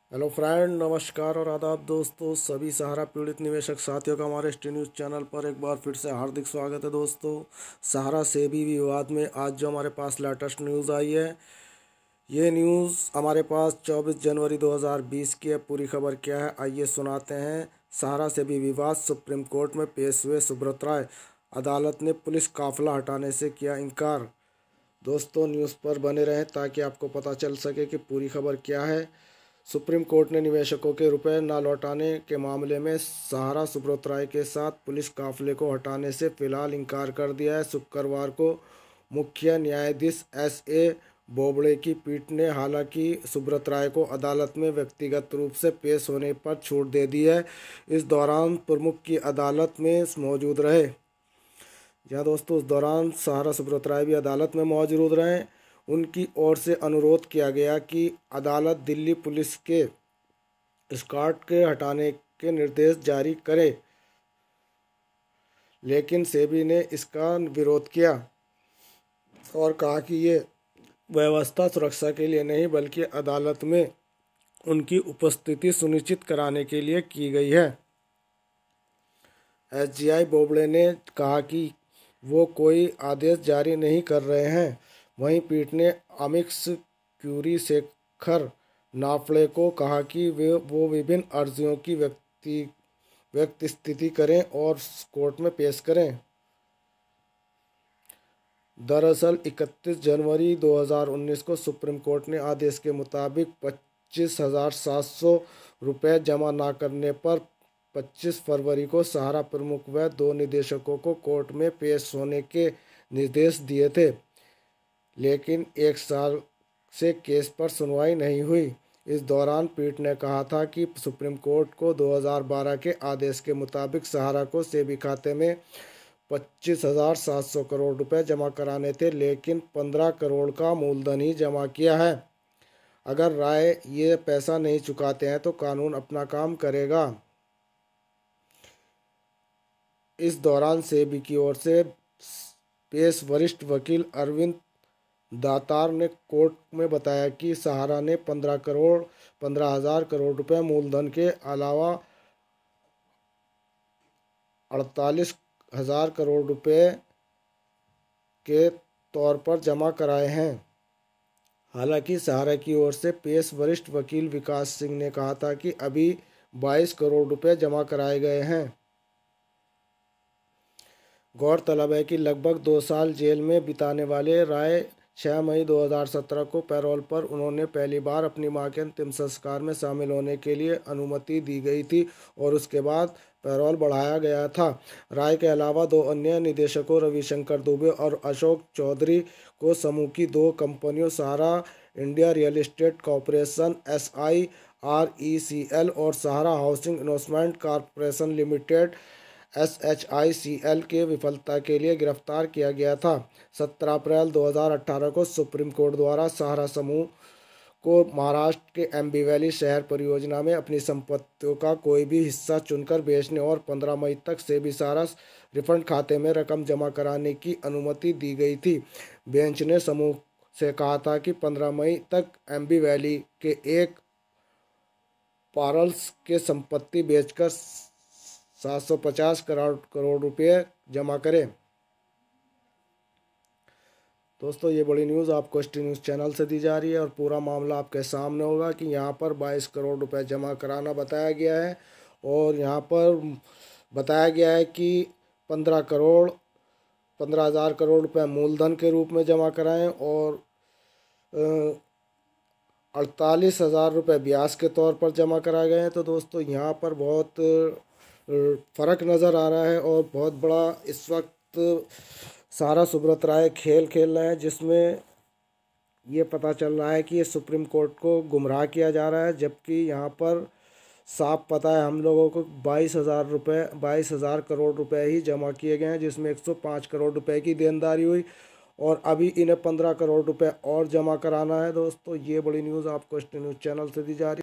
Hello friend, नमस्कार और आदाब दोस्तों। सभी सहारा पीड़ित निवेशक साथियों का हमारे टी न्यूज़ चैनल पर एक बार फिर से हार्दिक स्वागत है दोस्तों। सहारा से भी विवाद में आज जो हमारे पास लेटेस्ट न्यूज़ आई है, ये न्यूज़ हमारे पास 24 जनवरी 2020 की है। पूरी खबर क्या है आइए सुनाते हैं। सहारा से भी विवाद, सुप्रीम कोर्ट में पेश हुए सुब्रत राय, अदालत ने पुलिस काफिला हटाने से किया इनकार। दोस्तों न्यूज़ पर बने रहें ताकि आपको पता चल सके कि पूरी खबर क्या है। सुप्रीम कोर्ट ने निवेशकों के रुपए न लौटाने के मामले में सहारा सुब्रत राय के साथ पुलिस काफिले को हटाने से फिलहाल इनकार कर दिया है। शुक्रवार को मुख्य न्यायाधीश एस.ए. बोबड़े की पीठ ने हालांकि सुब्रत राय को अदालत में व्यक्तिगत रूप से पेश होने पर छूट दे दी है। इस दौरान प्रमुख की अदालत में मौजूद रहे। जहाँ दोस्तों उस दौरान सहारा सुब्रत राय भी अदालत में मौजूद रहे। उनकी ओर से अनुरोध किया गया कि अदालत दिल्ली पुलिस के स्कॉट के हटाने के निर्देश जारी करे, लेकिन सेबी ने इसका विरोध किया और कहा कि ये व्यवस्था सुरक्षा के लिए नहीं बल्कि अदालत में उनकी उपस्थिति सुनिश्चित कराने के लिए की गई है। एसजीआई बोबड़े ने कहा कि वो कोई आदेश जारी नहीं कर रहे हैं। वहीं पीठ ने अमिक्स क्यूरी शेखर नाफड़े को कहा कि वो विभिन्न अर्जियों की व्यक्त स्थिति करें और कोर्ट में पेश करें। दरअसल 31 जनवरी 2019 को सुप्रीम कोर्ट ने आदेश के मुताबिक 25,700 रुपये जमा न करने पर 25 फरवरी को सहारा प्रमुख व 2 निदेशकों को कोर्ट में पेश होने के निर्देश दिए थे, लेकिन 1 साल से केस पर सुनवाई नहीं हुई। इस दौरान पीठ ने कहा था कि सुप्रीम कोर्ट को 2012 के आदेश के मुताबिक सहारा को सेबी खाते में 25,700 करोड़ रुपए जमा कराने थे, लेकिन 15 करोड़ का मूलधन ही जमा किया है। अगर राय ये पैसा नहीं चुकाते हैं तो कानून अपना काम करेगा। इस दौरान सेबी की ओर से पेश वरिष्ठ वकील अरविंद दातार ने कोर्ट में बताया कि सहारा ने 15,000 करोड़ रुपए मूलधन के अलावा 48,000 करोड़ रुपए के तौर पर जमा कराए हैं। हालांकि सहारा की ओर से पेश वरिष्ठ वकील विकास सिंह ने कहा था कि अभी 22 करोड़ रुपए जमा कराए गए हैं। गौरतलब है कि लगभग 2 साल जेल में बिताने वाले राय 6 मई 2017 को पैरोल पर उन्होंने पहली बार अपनी मां के अंतिम संस्कार में शामिल होने के लिए अनुमति दी गई थी और उसके बाद पैरोल बढ़ाया गया था। राय के अलावा 2 अन्य निदेशकों रविशंकर दुबे और अशोक चौधरी को समूह की 2 कंपनियों Sahara India real estate corporation SIRECL और Sahara housing investment corporation limited SHICL के विफलता के लिए गिरफ्तार किया गया था। 17 अप्रैल 2018 को सुप्रीम कोर्ट द्वारा सहारा समूह को महाराष्ट्र के एम्बी वैली शहर परियोजना में अपनी संपत्तियों का कोई भी हिस्सा चुनकर बेचने और 15 मई तक सेबी सहारा रिफंड खाते में रकम जमा कराने की अनुमति दी गई थी। बेंच ने समूह से कहा था कि 15 मई तक एम्बी वैली के एक पार्ल्स के संपत्ति बेचकर 750 करोड़ रुपये जमा करें। दोस्तों ये बड़ी न्यूज़ आपको टी न्यूज़ चैनल से दी जा रही है और पूरा मामला आपके सामने होगा कि यहाँ पर 22 करोड़ रुपए जमा कराना बताया गया है और यहाँ पर बताया गया है कि 15,000 करोड़ रुपए मूलधन के रूप में जमा कराएं और 48,000 रुपये ब्याज के तौर पर जमा कराए गए हैं। तो दोस्तों यहाँ पर बहुत फ़र्क नज़र आ रहा है और बहुत बड़ा इस वक्त सहारा सुब्रत राय खेल खेल रहे हैं, जिसमें ये पता चल रहा है कि ये सुप्रीम कोर्ट को गुमराह किया जा रहा है, जबकि यहाँ पर साफ पता है हम लोगों को 22,000 करोड़ रुपए ही जमा किए गए हैं, जिसमें 105 करोड़ रुपए की देनदारी हुई और अभी इन्हें 15 करोड़ रुपए और जमा कराना है। दोस्तों ये बड़ी न्यूज़ आपको टी न्यूज़ चैनल से दी जा रही है।